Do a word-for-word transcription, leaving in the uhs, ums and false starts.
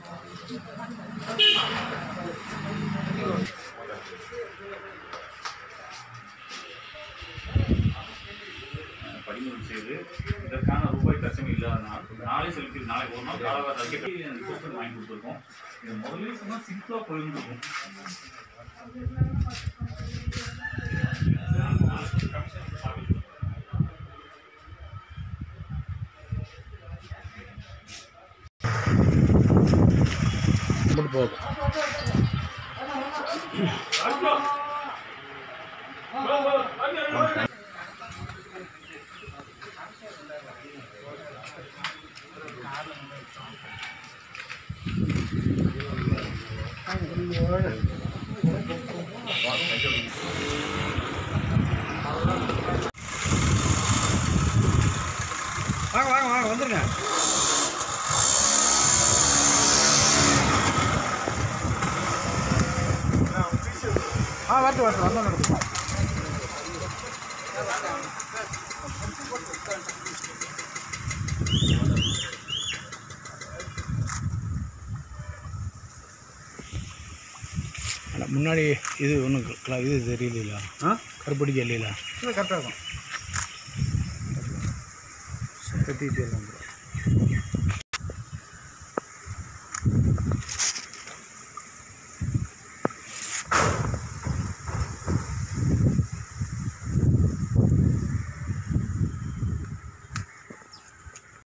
பதிமூணு செய்து இதற்கான ரூபாய் தச்சம் இல்லாதனால் நாளை செலுத்தி நாளைக்கு ஒரு நாள் காலவாரி வாங்கி கொடுத்துருக்கோம். இது முதல்ல சொன்னால் சிம்பிளாக போயிருந்துருக்கும். போதும் வாங்க வாங்க வாங்க வந்துருங்க. ஆ வரட்டு வரட்டு வந்தோம் நடக்கும். முன்னாடி இது ஒன்றும் இது தெரியல. ஆ கருப்படிக்க இல்லைல்ல? இல்லை கரெக்டாக இருக்கும். கட்டிகிட்டே இருக்கும்.